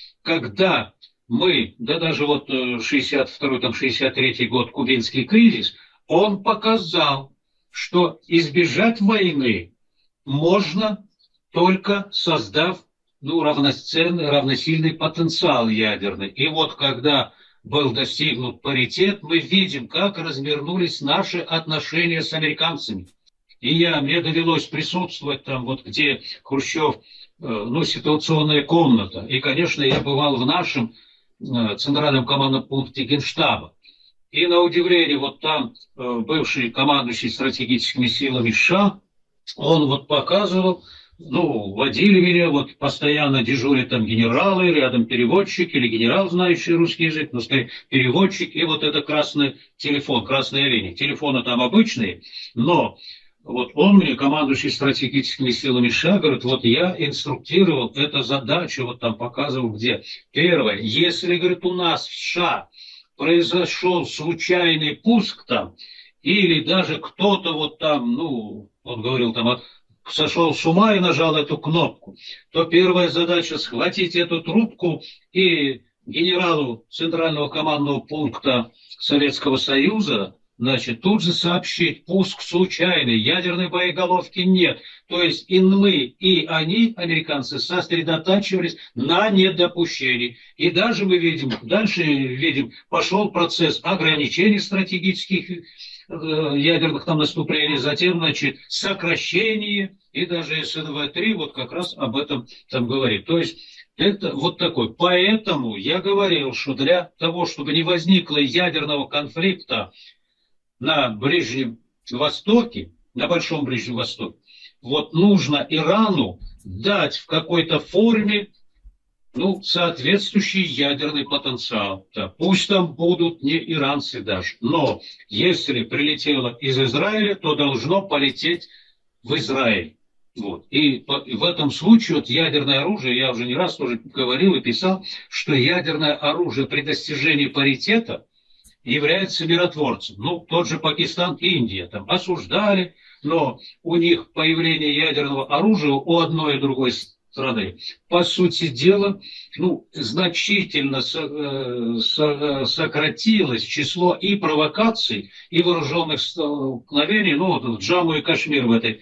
когда мы, да даже вот шестьдесят второй, там шестьдесят третий год, кубинский кризис, он показал, что избежать войны можно только создав, ну, равноценный, равносильный потенциал ядерный. И вот когда был достигнут паритет, мы видим, как развернулись наши отношения с американцами. И я, мне довелось присутствовать там, вот где Хрущев, ну, ситуационная комната. И, конечно, я бывал в нашем центральном командном пункте Генштаба. И на удивление, вот там бывший командующий стратегическими силами США, он вот показывал, ну, водили меня, вот постоянно дежурят там генералы, рядом переводчик или генерал, знающий русский язык, ну, скорее, переводчик, и вот это красный телефон, красная линия. Телефоны там обычные, но вот он мне, командующий стратегическими силами США, говорит, вот я инструктировал эту задачу, вот там показывал где. Первое, если, говорит, у нас в США произошел случайный пуск там, или даже кто-то вот там, ну, он говорил там, сошел с ума и нажал эту кнопку, то первая задача схватить эту трубку и генералу Центрального командного пункта Советского Союза, значит, тут же сообщить, пуск случайный, ядерной боеголовки нет. То есть и мы, и они, американцы, сосредотачивались на недопущении. И даже мы видим, дальше видим, пошел процесс ограничений стратегических э, ядерных там наступлений, затем, значит, сокращение, и даже эс эн вэ три вот как раз об этом там говорит. То есть это вот такой. Поэтому я говорил, что для того, чтобы не возникло ядерного конфликта на Ближнем Востоке, на Большом Ближнем Востоке, вот нужно Ирану дать в какой-то форме, ну, соответствующий ядерный потенциал. Да, пусть там будут не иранцы даже, но если прилетело из Израиля, то должно полететь в Израиль. Вот. И в этом случае вот ядерное оружие, я уже не раз тоже говорил и писал, что ядерное оружие при достижении паритета является миротворцем. Ну, тот же Пакистан, Индия там осуждали, но у них появление ядерного оружия у одной и другой страны, по сути дела, ну, значительно со, со, сократилось число и провокаций, и вооруженных столкновений, ну, вот Джамму и Кашмир в этой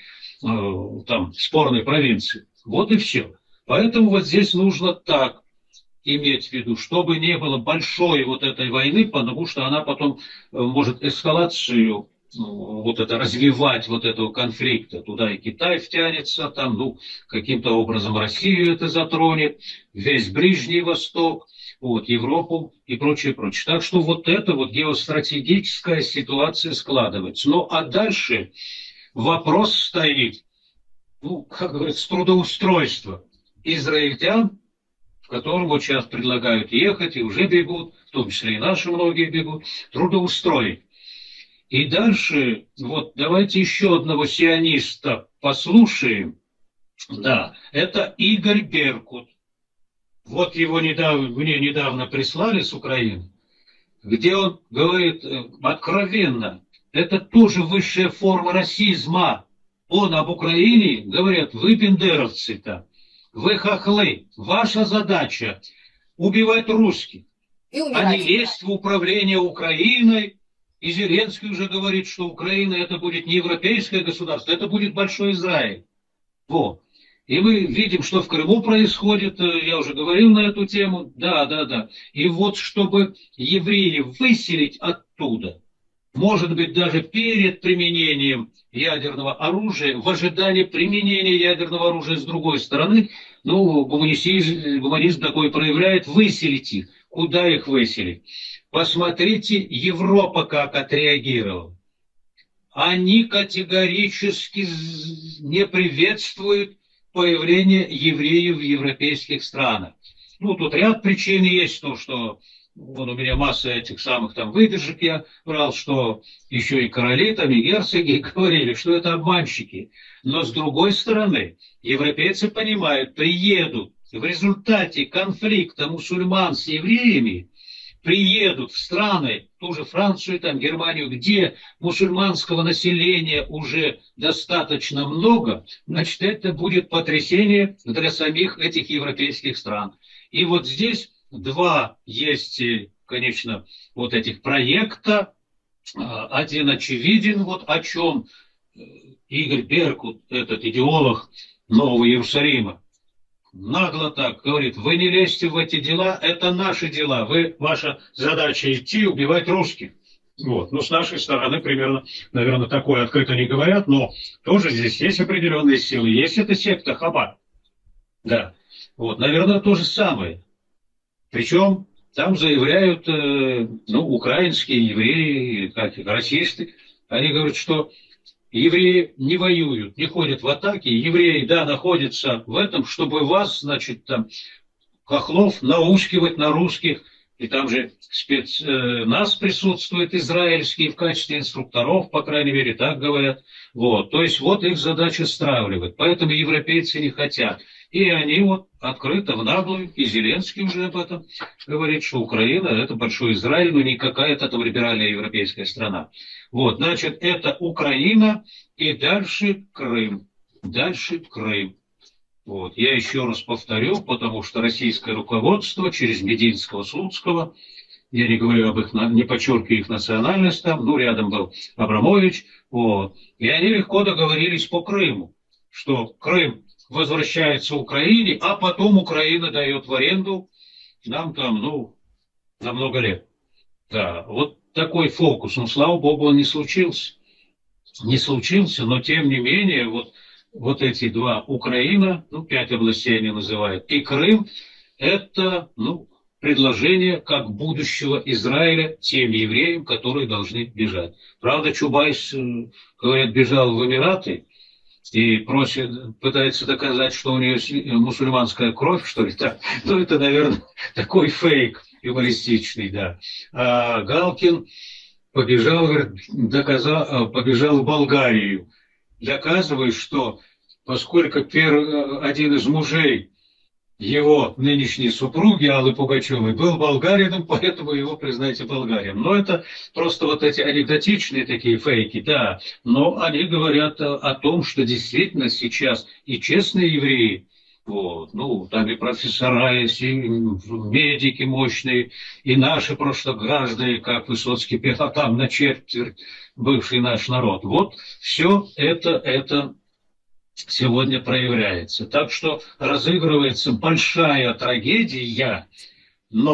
там спорной провинции. Вот и все. Поэтому вот здесь нужно так иметь в виду, чтобы не было большой вот этой войны, потому что она потом может эскалацию ну, вот это развивать вот этого конфликта. Туда и Китай втянется, там, ну, каким-то образом Россию это затронет, весь Ближний Восток, вот, Европу и прочее, прочее. Так что вот это вот геостратегическая ситуация складывается. Ну, а дальше вопрос стоит, ну, как говорится, трудоустройство израильтян, в котором вот сейчас предлагают ехать и уже бегут, в том числе и наши многие бегут, трудоустроить. И дальше, вот давайте еще одного сиониста послушаем. Да, это Игорь Беркут. Вот его недавно, мне недавно прислали с Украины, где он говорит откровенно, это тоже высшая форма расизма. Он об Украине говорит, вы бендеровцы-то, вы хохлы, ваша задача убивать русских, а не лезть в управление Украиной. И Зеленский уже говорит, что Украина это будет не европейское государство, это будет большой Израиль. Вот. И мы видим, что в Крыму происходит, я уже говорил на эту тему, да, да, да. И вот чтобы евреев выселить оттуда, может быть, даже перед применением ядерного оружия, в ожидании применения ядерного оружия с другой стороны, ну, гуманизм, гуманизм такой проявляет, выселить их. Куда их выселить? Посмотрите, Европа как отреагировала. Они категорически не приветствуют появление евреев в европейских странах. Ну, тут ряд причин есть, то, что вот у меня масса этих самых там выдержек я брал, что еще и короли там, и герцоги говорили, что это обманщики. Но с другой стороны, европейцы понимают, приедут в результате конфликта мусульман с евреями, приедут в страны, ту же Францию, там, Германию, где мусульманского населения уже достаточно много, значит, это будет потрясение для самих этих европейских стран. И вот здесь два есть, конечно, вот этих проекта. Один очевиден, вот о чем Игорь Беркут, этот идеолог Нового Иерусалима, нагло так говорит, вы не лезьте в эти дела, это наши дела, вы, ваша задача идти убивать русских. Вот. Ну, с нашей стороны примерно, наверное, такое открыто не говорят, но тоже здесь есть определенные силы, есть эта секта Хаббат. Да, вот, наверное, то же самое. Причем там заявляют, э, ну, украинские евреи, как и расисты, они говорят, что евреи не воюют, не ходят в атаки. Евреи, да, находятся в этом, чтобы вас, значит, там, хохлов, наускивать на русских. И там же спец, э, нас присутствуют израильские в качестве инструкторов, по крайней мере, так говорят. Вот. То есть вот их задача стравливать. Поэтому европейцы не хотят. И они вот открыто, в наглую, и Зеленский уже об этом говорит, что Украина – это большой Израиль, но не какая-то там либеральная европейская страна. Вот, значит, это Украина и дальше Крым. Дальше Крым. Вот. Я еще раз повторю, потому что российское руководство через Мединского, Слуцкого, я не говорю об их, не подчеркиваю их национальность там, ну, рядом был Абрамович, вот. И они легко договорились по Крыму, что Крым возвращается Украине, а потом Украина дает в аренду нам там, ну, на много лет. Да, вот такой фокус, но, слава богу, он не случился. Не случился, но тем не менее, вот, вот эти два, Украина, ну, пять областей они называют, и Крым, это, ну, предложение как будущего Израиля тем евреям, которые должны бежать. Правда, Чубайс, говорят, бежал в Эмираты, и просит, пытается доказать, что у нее мусульманская кровь, что ли, так. Ну, это, наверное, такой фейк юмористичный, да. А Галкин побежал, говорит, доказал, побежал в Болгарию, доказывая, что поскольку первый, один из мужей его нынешней супруги Аллы Пугачевой был болгарином, поэтому его признаете болгарином. Но это просто вот эти анекдотичные такие фейки, да. Но они говорят о, о том, что действительно сейчас и честные евреи, вот, ну, там и профессора есть, и медики мощные, и наши просто граждане, как Высоцкий пел, а там на четверть бывший наш народ. Вот все это, это сегодня проявляется. Так что разыгрывается большая трагедия, но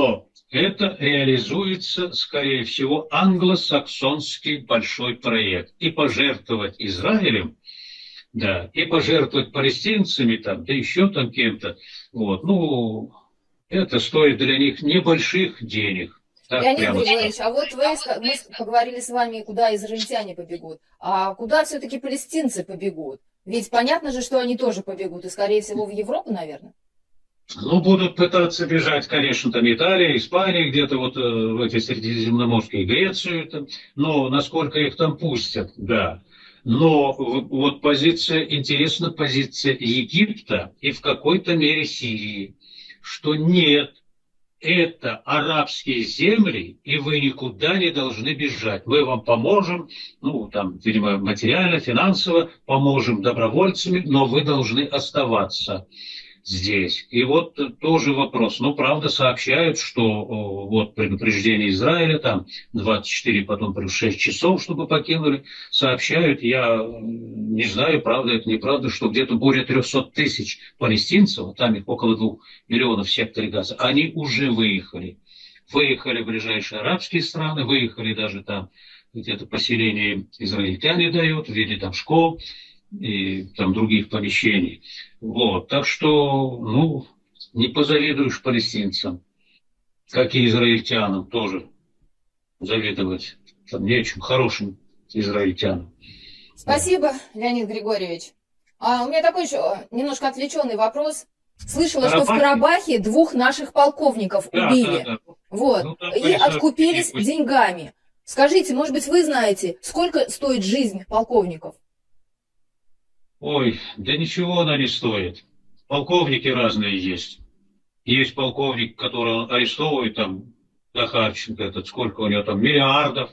это реализуется, скорее всего, англосаксонский большой проект. И пожертвовать Израилем, да, и пожертвовать палестинцами там, да еще там кем-то, вот, ну, это стоит для них небольших денег. Так, Леонид прямо Григорьевич, а вот вы, мы поговорили с вами, куда израильтяне побегут, а куда все-таки палестинцы побегут? Ведь понятно же, что они тоже побегут, и, скорее всего, в Европу, наверное. Ну, будут пытаться бежать, конечно, там Италия, Испания, где-то вот э, в эти Средиземноморские, Грецию, там, но насколько их там пустят, да. Но вот позиция, интересна позиция Египта и в какой-то мере Сирии, что нет, это арабские земли, и вы никуда не должны бежать. Мы вам поможем, ну, там, видимо, материально, финансово, поможем добровольцами, но вы должны оставаться здесь. И вот тоже вопрос. Ну, правда, сообщают, что вот предупреждение Израиля, там двадцать четыре, потом плюс шесть часов, чтобы покинули. Сообщают, я не знаю, правда это, неправда, что где-то более трехсот тысяч палестинцев, там их около двух миллионов в секторе Газа, они уже выехали. Выехали в ближайшие арабские страны, выехали даже там, где-то поселение израильтяне дают, в виде там школ и там других помещений. Вот, так что, ну, не позавидуешь палестинцам, как и израильтянам тоже завидовать. Там нечем, хорошим израильтянам. Спасибо, Леонид Григорьевич. А у меня такой еще немножко отвлеченный вопрос. Слышала, Карабахи? Что в Карабахе двух наших полковников да, убили. Да, да. Вот. Ну, да, и откупились и... деньгами. Скажите, может быть, вы знаете, сколько стоит жизнь полковников? Ой, да ничего она не стоит. Полковники разные есть. Есть полковник, которого арестовывают, там, Захарченко, этот, сколько у него там, миллиардов.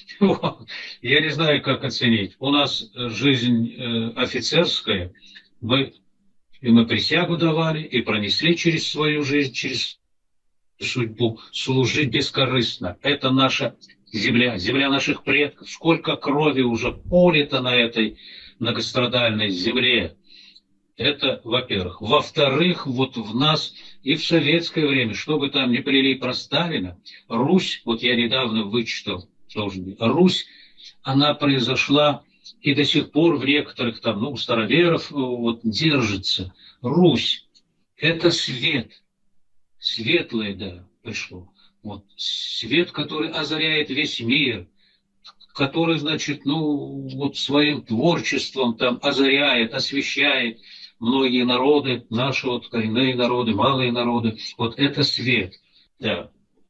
Я не знаю, как оценить. У нас жизнь э, офицерская, мы, и мы присягу давали, и пронесли через свою жизнь, через судьбу, служить бескорыстно. Это наша земля, земля наших предков. Сколько крови уже полито на этой многострадальной земле. Это, во-первых. Во-вторых, вот в нас и в советское время, что бы там ни плели про Сталина, Русь, вот я недавно вычитал, Русь, она произошла и до сих пор в некоторых там, ну, староверов вот, держится. Русь – это свет, светлое, да, пришло. Вот, свет, который озаряет весь мир, который, значит, ну, вот своим творчеством там озаряет, освещает многие народы, наши вот коренные народы, малые народы. Вот это свет, да.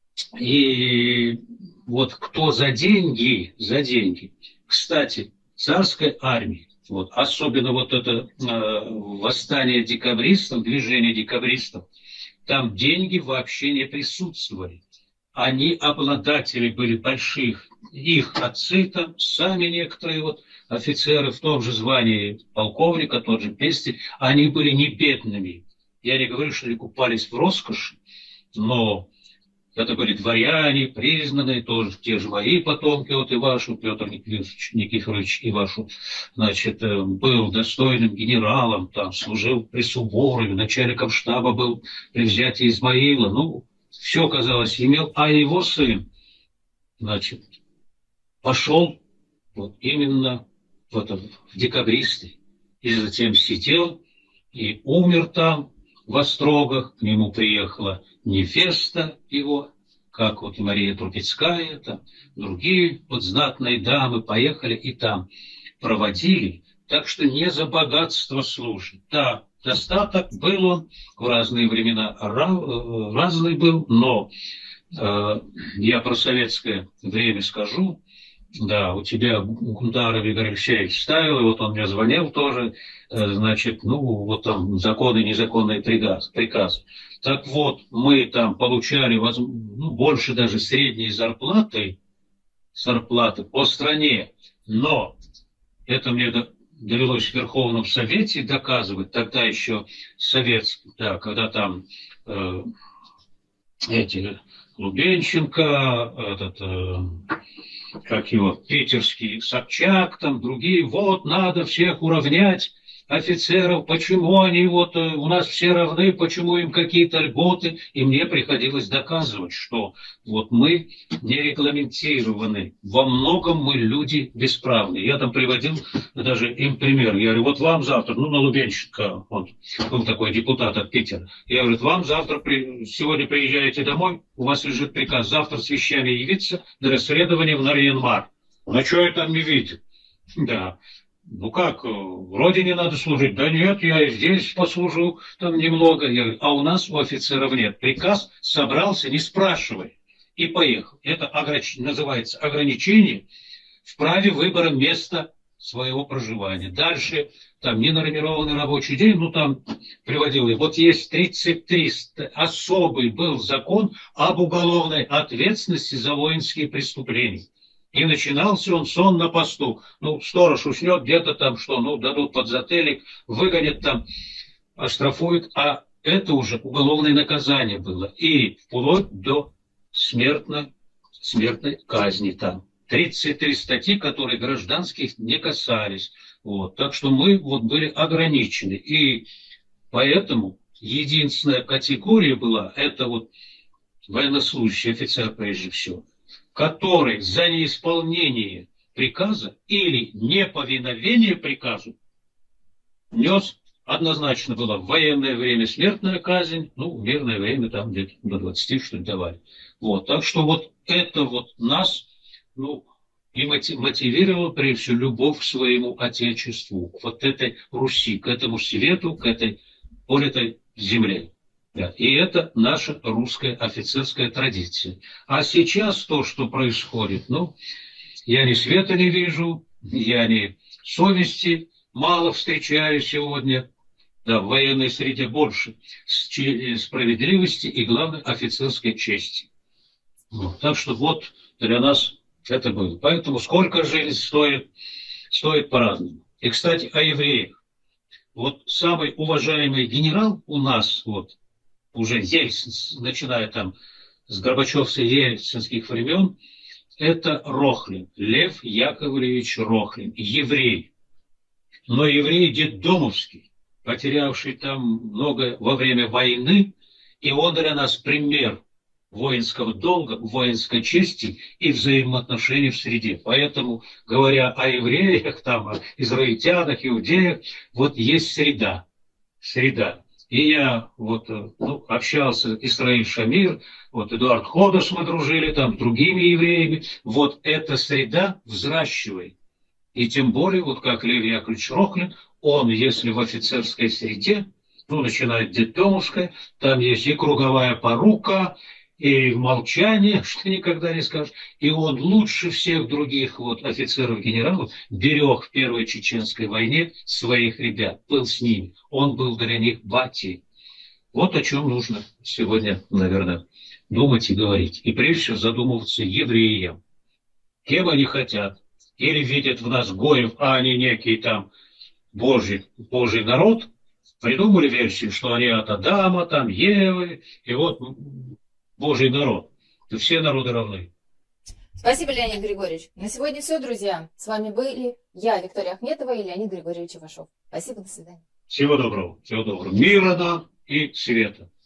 И вот кто за деньги, за деньги. Кстати, царской армии, вот, особенно вот это э, восстание декабристов, движение декабристов, там деньги вообще не присутствовали. Они обладатели были больших, их отцы там, сами некоторые вот офицеры в том же звании полковника, тот же Пестель, они были не бедными. Я не говорю, что они купались в роскоши, но это были дворяне, признанные, тоже те же мои потомки, вот Ивашу, Петр Никифорович, Никифорович Ивашу, значит, был достойным генералом, там, служил при Суворове, начальником штаба был при взятии Измаила, ну, все, казалось, имел, а его сын, значит, пошел вот именно в, это, в декабристы, и затем сидел и умер там, в Острогах, к нему приехала невеста его, как вот Мария Трубецкая, там, другие вот знатные дамы поехали и там проводили, так что не за богатство служит. Да, достаток был он, в разные времена разный был, но э, я про советское время скажу. Да, у тебя Гундаров Игорь Алексеевич ставил, и вот он мне звонил тоже, э, значит, ну, вот там законы, незаконные приказ, приказ. Так вот, мы там получали ну, больше даже средней зарплаты, зарплаты по стране, но это мне довелось в Верховном Совете доказывать, тогда еще советский, да, когда там э, эти Лубенченко, этот, э, как его, питерский Собчак, там другие, вот, надо всех уравнять, офицеров, почему они вот у нас все равны, почему им какие-то льготы. И мне приходилось доказывать, что вот мы не регламентированы. Во многом мы люди бесправные. Я там приводил даже им пример. Я говорю, вот вам завтра, ну, на Лубенщика, вот, был такой депутат от Питера. Я говорю, вам завтра, при, сегодня приезжаете домой, у вас лежит приказ завтра с вещами явиться для расследования в Нарьян-Мар. Ну, что я там не видел? Да. Ну как, родине надо служить? Да нет, я и здесь послужу там немного. Я говорю, а у нас, у офицеров нет. Приказ собрался, не спрашивай, и поехал. Это огранич... называется ограничение в праве выбора места своего проживания. Дальше, там, ненормированный рабочий день, ну там приводил я. Вот есть тридцать три, особый был закон об уголовной ответственности за воинские преступления. И начинался он сон на посту. Ну, сторож уснет где-то там, что, ну, дадут подзатыльник, выгонят там, оштрафуют. А это уже уголовное наказание было. И вплоть до смертной, смертной казни там. тридцать три статьи, которые гражданских не касались. Вот. Так что мы вот были ограничены. И поэтому единственная категория была, это вот военнослужащий офицер прежде всего, который за неисполнение приказа или неповиновение приказу нес, однозначно было в военное время смертная казнь, ну, в мирное время там где-то до двадцати, что ли, давали. Вот, так что вот это вот нас, ну, и мотивировало, прежде всего, любовь к своему Отечеству, к вот этой Руси, к этому свету, к этой политой земле. Да, и это наша русская офицерская традиция. А сейчас то, что происходит, ну, я ни света не вижу, я ни совести мало встречаю сегодня. Да, в военной среде больше справедливости и, главное, офицерской чести. Вот. Так что вот для нас это было. Поэтому сколько жизнь стоит, стоит по-разному. И, кстати, о евреях. Вот самый уважаемый генерал у нас, вот, уже Ельцин, начиная там с Горбачевских времен, это Рохлин, Лев Яковлевич Рохлин, еврей. Но еврей детдомовский, потерявший там много во время войны, и он для нас пример воинского долга, воинской чести и взаимоотношений в среде. Поэтому, говоря о евреях, там, о израильтянах, иудеях, вот есть среда, среда. И я вот, ну, общался с Исраиль Шамир, вот Эдуард Ходос мы дружили, там, с другими евреями. Вот эта среда взращивает. И тем более, вот как Лев Яковлевич Рохлин, он, если в офицерской среде, ну, начинает детдомовская, там есть и круговая порука, и молчание, что никогда не скажешь. И он лучше всех других вот офицеров-генералов берег в Первой Чеченской войне своих ребят, был с ними. Он был для них батей. Вот о чем нужно сегодня, наверное, думать и говорить. И прежде всего задумываться евреям. Кем они хотят? Или видят в нас гоев, а они некий там Божий, Божий народ. Придумали версию, что они от Адама, там Евы, и вот Божий народ. И все народы равны. Спасибо, Леонид Григорьевич. На сегодня все, друзья. С вами были я, Виктория Ахметова, и Леонид Григорьевич Ивашов. Спасибо, до свидания. Всего доброго. Всего доброго. Мира нам и света.